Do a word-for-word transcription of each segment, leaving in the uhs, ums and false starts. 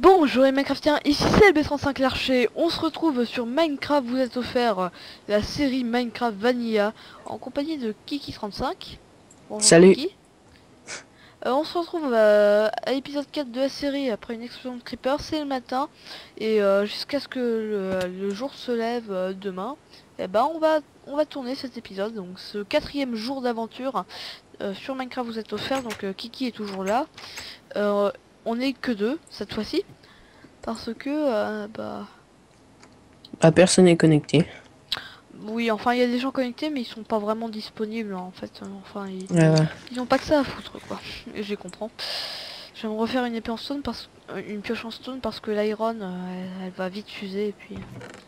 Bonjour les Minecraftiens, ici c'est L B trente-cinq l'archer. On se retrouve sur Minecraft, vous êtes offert euh, la série Minecraft Vanilla en compagnie de Kiki trente-cinq. Bonjour Salut. Kiki. Euh, on se retrouve euh, à l'épisode quatre de la série après une explosion de creeper, c'est le matin. Et euh, jusqu'à ce que le, le jour se lève euh, demain, et ben on va on va tourner cet épisode, donc ce quatrième jour d'aventure euh, sur Minecraft vous êtes offert. Donc euh, Kiki est toujours là. Euh, on est que deux cette fois-ci. Parce que, euh, bah... Ah, personne n'est connecté. Oui, enfin, il y a des gens connectés, mais ils sont pas vraiment disponibles, hein, en fait. Euh, Enfin, ils... Ouais, ouais. ils ont pas que ça à foutre, quoi. Et je les comprends. Je vais me refaire une épée en stone, parce... euh, une pioche en stone, parce que l'iron, euh, elle, elle va vite fuser, et puis...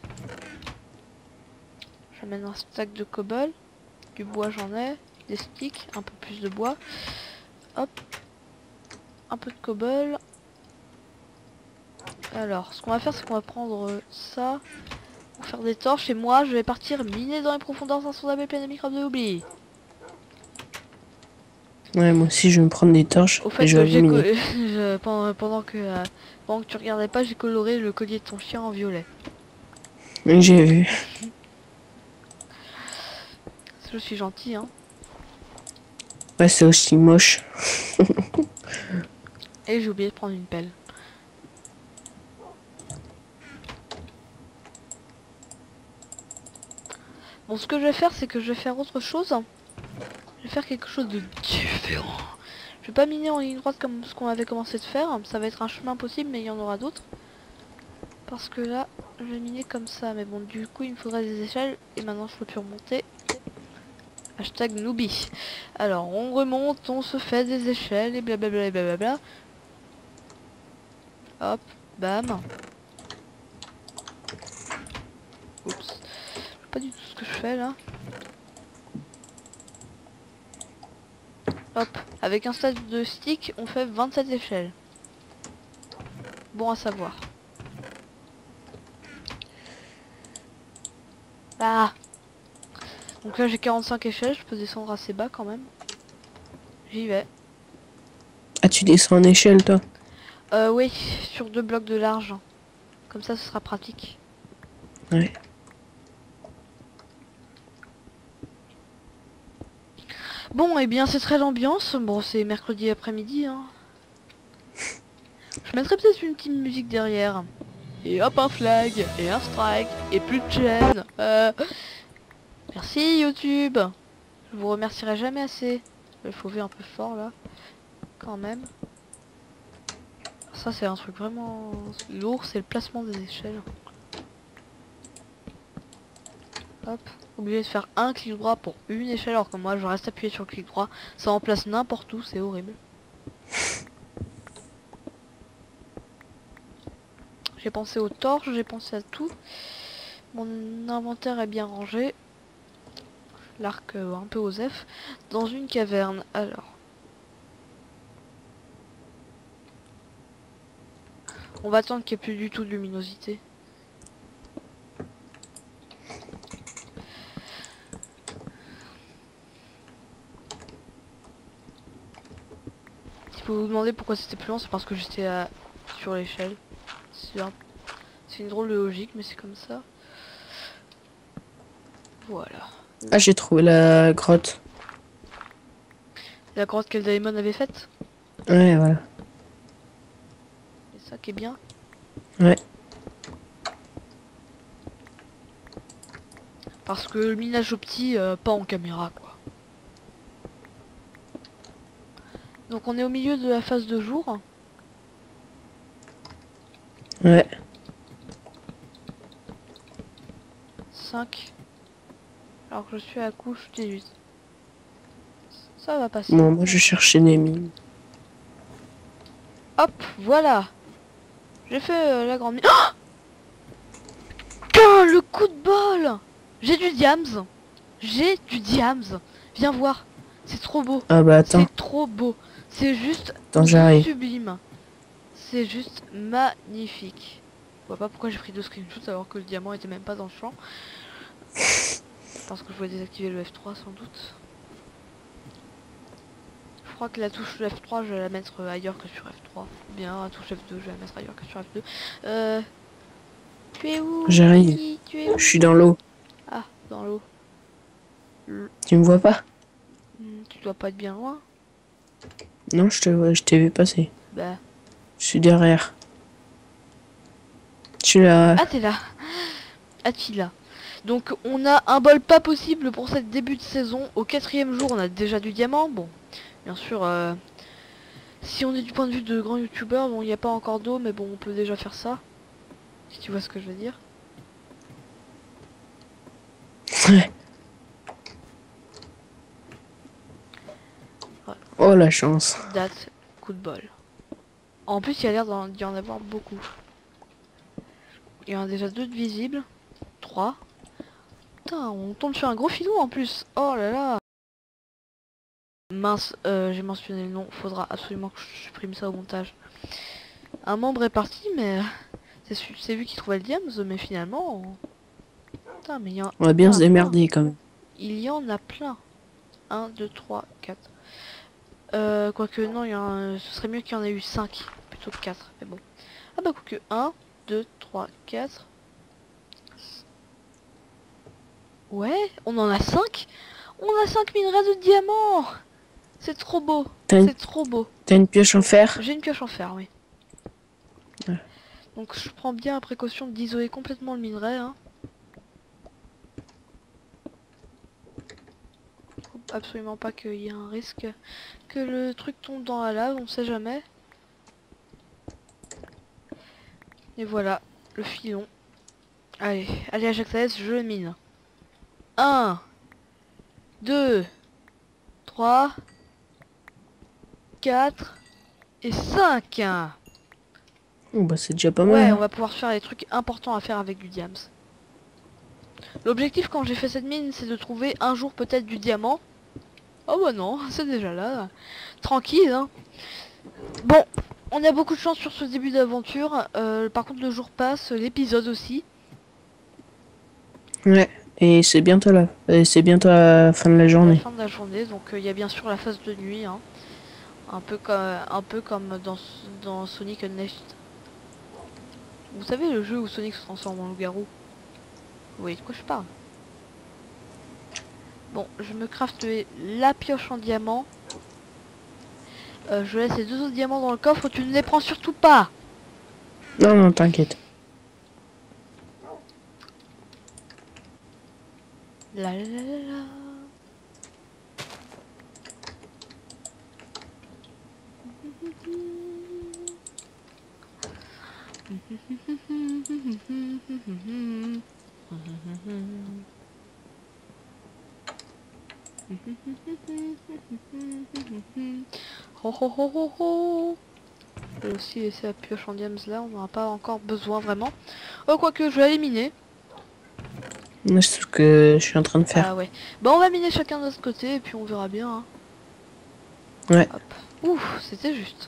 J'amène un stack de cobble. Du bois, j'en ai. Des sticks, un peu plus de bois. Hop. Un peu de cobble. Alors, ce qu'on va faire, c'est qu'on va prendre euh, ça... pour faire des torches, et moi, je vais partir miner dans les profondeurs insondables pleines de microbes de l'oubli. Ouais, moi aussi je vais me prendre des torches Au et fait, je vais euh, aller j'ai co- miner. je- pendant, pendant que euh, pendant que tu regardais pas, j'ai coloré le collier de ton chien en violet. Oui, j'ai vu. Je suis gentil, hein. Ouais, c'est aussi moche. Et j'ai oublié de prendre une pelle. Bon, ce que je vais faire, c'est que je vais faire autre chose. Je vais faire quelque chose de différent. Je vais pas miner en ligne droite comme ce qu'on avait commencé de faire. Ça va être un chemin possible, mais il y en aura d'autres. Parce que là, je vais miner comme ça. Mais bon, du coup, il me faudrait des échelles. Et maintenant, je peux plus remonter. Hashtag noobie. Alors, on remonte, on se fait des échelles et blablabla et blablabla. Hop, bam. Oups. Je sais pas du tout ce que je fais là. Hop. Avec un stade de stick, on fait vingt-sept échelles. Bon à savoir. Ah. Donc là j'ai quarante-cinq échelles, je peux descendre assez bas quand même. J'y vais. Ah, tu descends en échelle, toi? Euh oui, sur deux blocs de large. Comme ça ce sera pratique. Ouais. Bon, et eh bien c'est très l'ambiance. Bon, c'est mercredi après-midi, hein. Je mettrai peut-être une petite musique derrière. Et hop, un flag, et un strike, et plus de chaîne. Euh... Merci YouTube. Je vous remercierai jamais assez. Il faut faire un peu fort là. Quand même. Ça c'est un truc vraiment lourd, c'est le placement des échelles. Hop. Obligé de faire un clic droit pour une échelle alors que moi je reste appuyé sur le clic droit. Ça en place n'importe où, c'est horrible. J'ai pensé aux torches, j'ai pensé à tout. Mon inventaire est bien rangé. L'arc euh, un peu osef. Dans une caverne. Alors. On va attendre qu'il n'y ait plus du tout de luminosité. Si vous vous demandez pourquoi c'était plus lent, c'est parce que j'étais à... sur l'échelle. C'est un... une drôle de logique, mais c'est comme ça. Voilà. Ah, j'ai trouvé la grotte. La grotte qu'Eldaemon avait faite. Ouais, voilà. C'est ça qui est bien. Ouais. Parce que le minage au petit, euh, pas en caméra, quoi. Donc on est au milieu de la phase de jour. Ouais. cinq. Alors que je suis à la couche dix-huit. Ça va passer. Bon, moi je cherchais des mines. Hop, voilà. J'ai fait euh, la grande mine. Oh putain, le coup de bol. J'ai du diams. J'ai du diams. Viens voir. C'est trop beau. Ah bah attends. C'est trop beau. C'est juste Attends, j'arrive. sublime. C'est juste magnifique. Je vois pas pourquoi j'ai pris deux screenshots alors que le diamant était même pas dans le champ. Parce que je voulais désactiver le F trois sans doute. Je crois que la touche F trois, je vais la mettre ailleurs que sur F trois. Bien, la touche F deux, je vais la mettre ailleurs que sur F deux. Euh... Tu es où? J'arrive. Qui Tu es où? Je suis dans l'eau. Ah, dans l'eau. Le- Tu me vois pas? Hmm, Tu dois pas être bien loin. Non, je te vois, je t'ai vu passer. Bah... Je suis derrière. Je suis là. Ah, t'es là. Ah, tu es là. Donc, on a un bol pas possible pour cette début de saison. Au quatrième jour, on a déjà du diamant. Bon, bien sûr, euh, si on est du point de vue de grands youtubeurs, bon, il n'y a pas encore d'eau, mais bon, on peut déjà faire ça. Si tu vois ce que je veux dire. Ouais. Ouais. Oh la chance. Date, coup de bol. En plus, il y a l'air d'en- d'y en avoir beaucoup. Il y en a déjà deux de visibles. Trois. Putain, on tombe sur un gros filou en plus. Oh là là. Mince, euh, j'ai mentionné le nom. Faudra absolument que je supprime ça au montage. Un membre est parti, mais c'est su- c'est lui qui trouvait le diams, mais finalement... Putain, mais il y en On va bien a se plein. démerder quand même. Il y en a plein. un, deux, trois, quatre. Euh, quoique non, il y en a, ce serait mieux qu'il y en ait eu cinq plutôt que quatre. Mais bon. Ah bah quoique un, deux, trois, quatre. Ouais, on en a cinq. On a cinq minerais de diamants. C'est trop beau. T'as une, C'est trop beau. t'as une pioche en fer? J'ai une pioche en fer, oui. Ouais. Donc je prends bien la précaution d'isoler complètement le minerai. Hein. Faut absolument pas qu'il y ait un risque que le truc tombe dans la lave, on sait jamais. Et voilà, le filon. Allez, allez Ajax, je le mine. un, deux, trois, quatre et cinq. Oh bah c'est déjà pas mal. Ouais, on Hein. va pouvoir faire des trucs importants à faire avec du diams. L'objectif quand j'ai fait cette mine, c'est de trouver un jour peut-être du diamant. Oh bah non, c'est déjà là. Tranquille, hein. Bon, on a beaucoup de chance sur ce début d'aventure. Euh, par contre, le jour passe, l'épisode aussi. Ouais. Et c'est bientôt là. Et c'est bientôt la fin de la À la journée. fin de la journée, donc il euh, y a bien sûr la phase de nuit. Hein. Un peu comme, un peu comme dans, dans Sonic Unleashed. Vous savez le jeu où Sonic se transforme en loup-garou? Vous voyez de quoi je parle? Bon, je me crafte la pioche en diamant. Euh, je laisse les deux autres diamants dans le coffre, tu ne les prends surtout pas. Non, non, t'inquiète. La la la la la. Ho ho ho ho ho. Je vais aussi laisser la pioche en diams là, on n'en a pas encore besoin vraiment. Oh, quoique je vais aller miner. C'est ce que je suis en train de faire. Ah ouais. Bon, on va miner chacun de notre côté et puis on verra bien. Hein. Ouais. Hop. Ouf, c'était juste.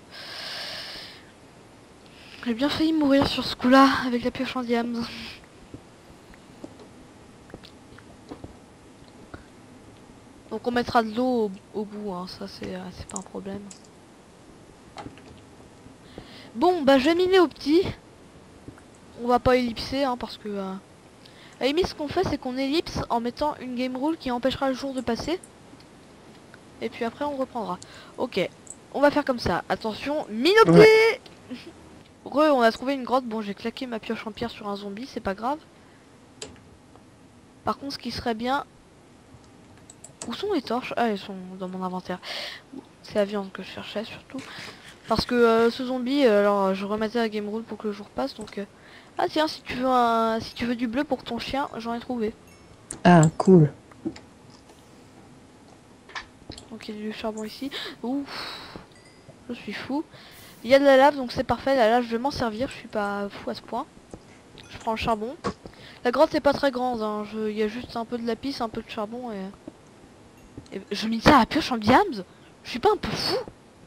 J'ai bien failli mourir sur ce coup-là avec la pioche en diams. Donc on mettra de l'eau au, au bout, hein. Ça c'est euh, c'est pas un problème. Bon, bah je vais miner au petit. On va pas ellipser, hein, parce que... Euh... À la limite, ce qu'on fait, c'est qu'on ellipse en mettant une game rule qui empêchera le jour de passer. Et puis après, on reprendra. Ok, on va faire comme ça. Attention, mine au petit. Ouais. Re, on a trouvé une grotte. Bon, j'ai claqué ma pioche en pierre sur un zombie, c'est pas grave. Par contre, ce qui serait bien... Où sont les torches? Ah, elles sont dans mon inventaire. C'est la viande que je cherchais, surtout. Parce que euh, ce zombie, euh, alors je remettais la game rule pour que le jour passe, donc... Euh... Ah tiens, si tu veux un... si tu veux du bleu pour ton chien, j'en ai trouvé. Ah, cool. Donc il y a du charbon ici. Ouf, je suis fou. Il y a de la lave, donc c'est parfait. La lave, je vais m'en servir, je suis pas fou à ce point. Je prends le charbon. La grotte c'est pas très grande, hein. Je... il y a juste un peu de lapis, un peu de charbon et... et je mine ça à la pioche en diams. Je suis pas un peu fou.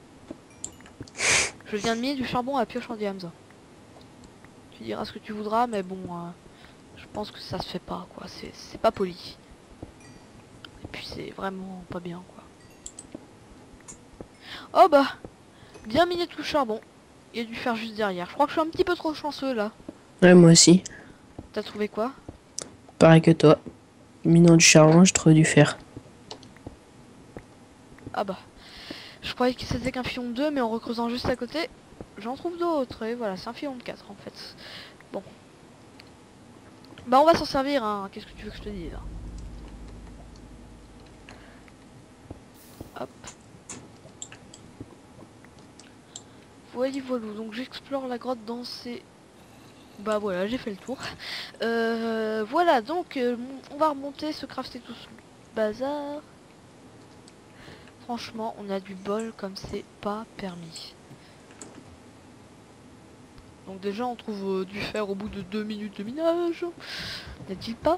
Je viens de miner du charbon à la pioche en diams. Tu diras ce que tu voudras, mais bon, euh, je pense que ça se fait pas, quoi. C'est pas poli. Et puis c'est vraiment pas bien, quoi. Oh bah, bien miné tout le charbon. Il a dû faire juste derrière. Je crois que je suis un petit peu trop chanceux là. Ouais, moi aussi. T'as trouvé quoi? Pareil que toi. Minant du charbon, j'ai trouvé du fer. Ah bah, je croyais que c'était qu'un filon de deux, mais en recreusant juste à côté, j'en trouve d'autres. Et voilà, c'est un filon de quatre en fait. Bon. Bah on va s'en servir, hein. Qu'est-ce que tu veux que je te dise là? Hop. Voyez voilà, donc j'explore la grotte dans ces... Bah voilà, j'ai fait le tour. Euh, voilà, donc euh, on va remonter, se crafter tout ce bazar. Franchement, on a du bol comme c'est pas permis. Donc déjà, on trouve euh, du fer au bout de deux minutes de minage. N'est-il pas?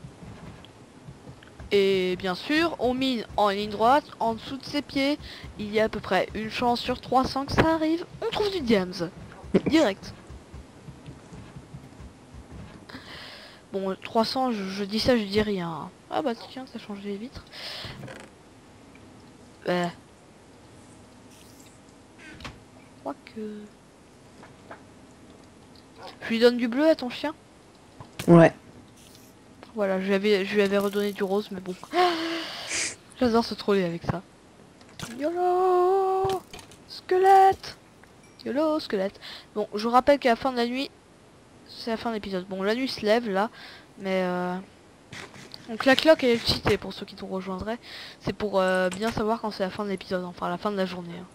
Et bien sûr, on mine en ligne droite, en dessous de ses pieds. Il y a à peu près une chance sur trois cents que ça arrive. On trouve du diams. Direct. Bon, trois cents, je, je dis ça, je dis rien. Ah bah tiens, ça change les vitres. Bah. Je crois que... Je lui donne du bleu à ton chien. Ouais. Voilà, je lui avais, je lui avais redonné du rose, mais bon. J'adore se troller avec ça. YOLO Squelette YOLO squelette. Bon, je vous rappelle qu'à la fin de la nuit, c'est la fin de l'épisode. Bon, la nuit se lève là, mais euh... donc la cloque elle est cheatée pour ceux qui nous rejoindraient. C'est pour euh, bien savoir quand c'est la fin de l'épisode, enfin la fin de la journée. Hein.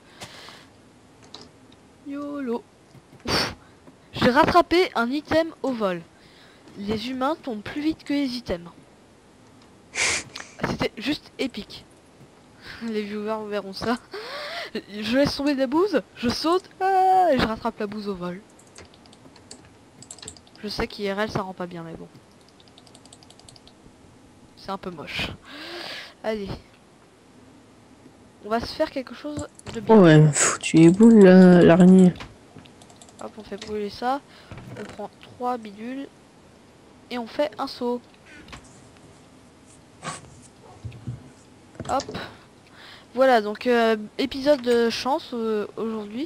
YOLO. Ouf. J'ai rattrapé un item au vol. Les humains tombent plus vite que les items. C'était juste épique. Les viewers verront ça. Je laisse tomber de la bouse, je saute, ah, et je rattrape la bouse au vol. Je sais qu'I R L ça rend pas bien, mais bon. C'est un peu moche. Allez. On va se faire quelque chose de bien. Oh ouais, foutu les boules l'araignée. Hop, on fait brûler ça. On prend trois bidules. Et on fait un saut. Hop. Voilà, donc euh, épisode de chance euh, aujourd'hui.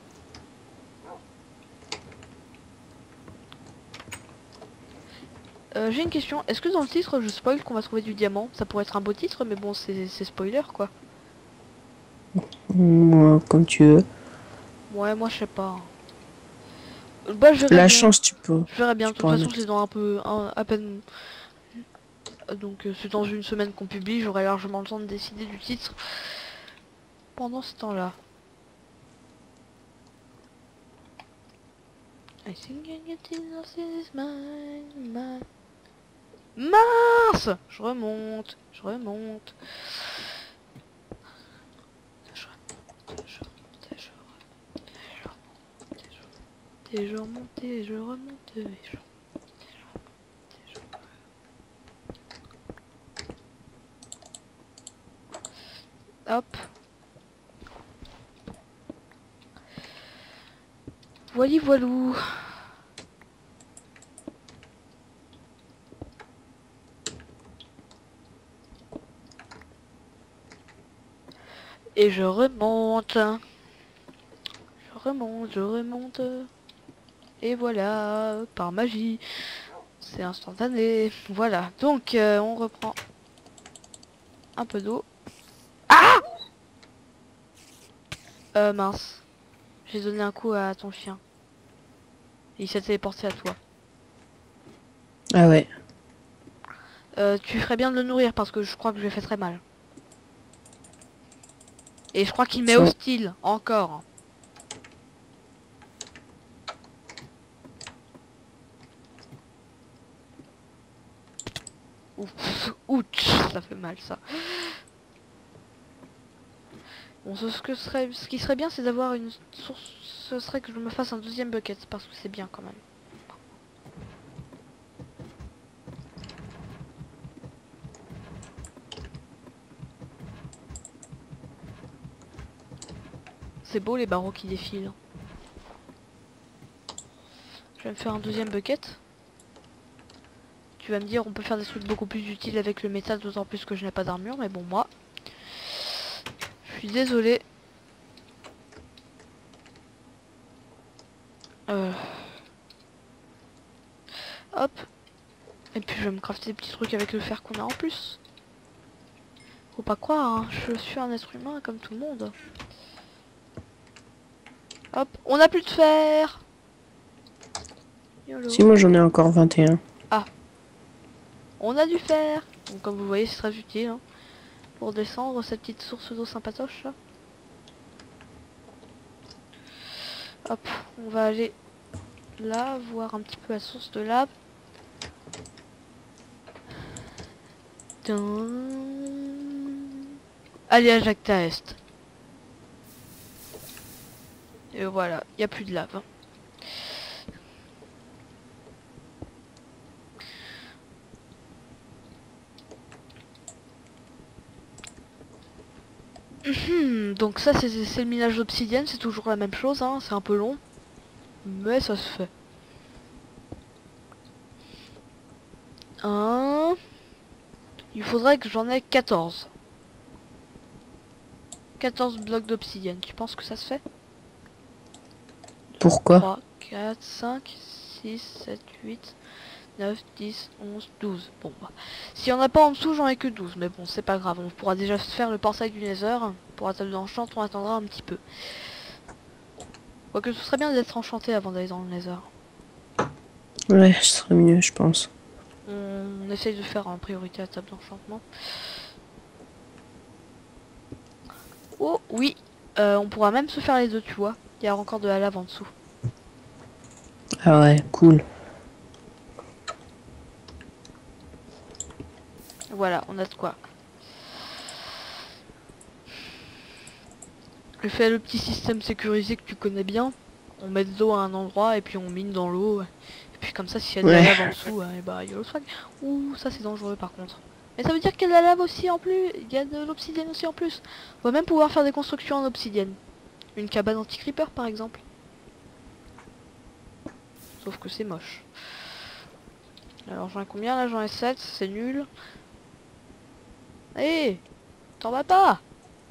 Euh, J'ai une question. Est-ce que dans le titre je spoil qu'on va trouver du diamant? Ça pourrait être un beau titre, mais bon, c'est spoiler quoi. Moi, comme tu veux. Ouais, moi je sais pas. Bah, je verrai La bien. chance, tu peux. Je verrai bien. De Tu toute pourras façon, mettre. c'est dans un peu, un, à peine. Donc, euh, c'est dans une semaine qu'on publie. J'aurai largement le temps de décider du titre. Pendant ce temps-là. I think I get it, mine, mine. Mince! Je remonte, je remonte. Je remonte, je remonte, je remonte, je remonte, et je remonte, et je remonte. Hop. Voili voilou. Et je remonte. Je remonte, je remonte. Et voilà, par magie. C'est instantané. Voilà, donc euh, on reprend un peu d'eau. Ah Euh, mince. J'ai donné un coup à ton chien. Et il s'est téléporté à toi. Ah ouais. Euh, tu ferais bien de le nourrir parce que je crois que je lui ai fait très mal. Et je crois qu'il m'est Ça- hostile, encore. Ouf, ouch, ça fait mal ça. Bon, ce, ce que serait, ce qui serait bien, c'est d'avoir une source. Ce serait que je me fasse un deuxième bucket parce que c'est bien quand même. C'est beau les barreaux qui défilent. Je vais me faire un deuxième bucket. Tu vas me dire, on peut faire des trucs beaucoup plus utiles avec le métal, d'autant plus que je n'ai pas d'armure, mais bon, moi, je suis désolé. Et puis je vais me crafter des petits trucs avec le fer qu'on a en plus. Faut pas croire, hein, je suis un être humain comme tout le monde. Hop, on a plus de fer. Yolo. Si moi j'en ai encore vingt et un. Ah, on a du fer. Donc comme vous voyez c'est très utile hein, pour descendre cette petite source d'eau sympatoche là. Hop, on va aller là voir un petit peu la source de lave. Allez à Jacta Est. Et voilà, il n'y a plus de lave. Donc ça c'est le minage d'obsidienne, c'est toujours la même chose, hein, c'est un peu long. Mais ça se fait. Un... Il faudrait que j'en ai quatorze. quatorze blocs d'obsidienne, tu penses que ça se fait? Pourquoi? Trois, quatre, cinq, six, sept, huit, neuf, dix, onze, douze. Bon bah. Si on a pas en dessous, j'en ai que douze. Mais bon, c'est pas grave. On pourra déjà faire le portail du Nether. Pour la table d'enchant, on attendra un petit peu. Quoique ce serait bien d'être enchanté avant d'aller dans le Nether. Ouais, ce serait mieux, je pense. On, on essaye de faire en priorité la table d'enchantement. Oh oui, euh, on pourra même se faire les deux, tu vois. Il y a encore de la lave en dessous. Ah ouais, cool. Voilà, on a de quoi. Je fais le petit système sécurisé que tu connais bien. On met de l'eau à un endroit et puis on mine dans l'eau. Et puis comme ça, s'il y a de Ouais. la lave en dessous, et bah il y a le swag. Ouh, ça c'est dangereux par contre. Mais ça veut dire qu'il y a de la lave aussi en plus. Il y a de l'obsidienne aussi en plus. On va même pouvoir faire des constructions en obsidienne. Une cabane anti-creeper par exemple. Sauf que c'est moche. Alors j'en ai combien là? J'en ai sept, c'est nul. Hé, t'en vas pas?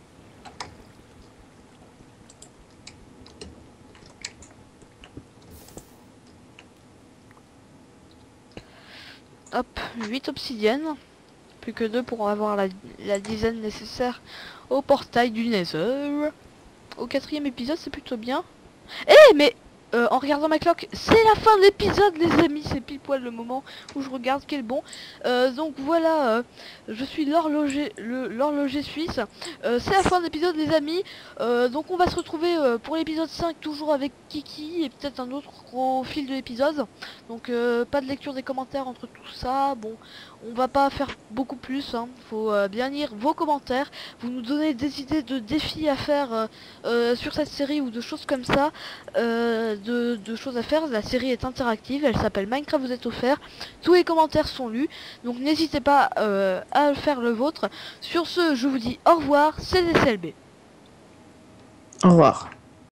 Hop, huit obsidiennes. Plus que deux pour avoir la, la dizaine nécessaire au portail du Nether. Au quatrième épisode, c'est plutôt bien. Eh mais euh, en regardant ma cloque, c'est la fin de l'épisode les amis, c'est pile poil le moment où je regarde quel bon. Euh, donc voilà, euh, je suis l'horloger le l'horloger suisse. Euh, c'est la fin de l'épisode les amis. Euh, donc on va se retrouver euh, pour l'épisode cinq toujours avec Kiki et peut-être un autre au fil de l'épisode. Donc euh, pas de lecture des commentaires entre tout ça. Bon, on va pas faire beaucoup plus, hein. Faut euh, bien lire vos commentaires. Vous nous donnez des idées de défis à faire euh, euh, sur cette série ou de choses comme ça. Euh, de, de choses à faire. La série est interactive, elle s'appelle Minecraft vous êtes offert. Tous les commentaires sont lus, donc n'hésitez pas euh, à faire le vôtre. Sur ce, je vous dis au revoir, c'est D C L B. Au revoir.